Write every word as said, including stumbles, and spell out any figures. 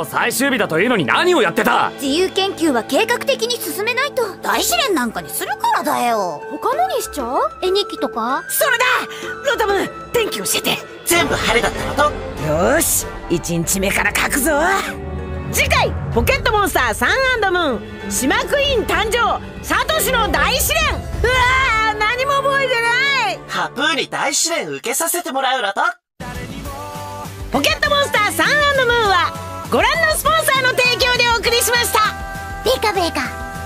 最終日だというのに何をやってた。 自由研究は計画的に進めないと大試練なんかにするからだよ。他のにしちゃう？絵日記とか？ それだ。ロトム、天気教えて。 全部晴れだったのと。 よーし、いちにちめから書くぞ。次回ポケットモンスターサン&ムーン島クイーン誕生、サトシの大試練。うわー、何も覚えてない。 ハプーに大試練受けさせてもらうのと。 ポケットモンスターサン&ムーンはご覧のスポンサーの提供でお送りしました。 ベカベカ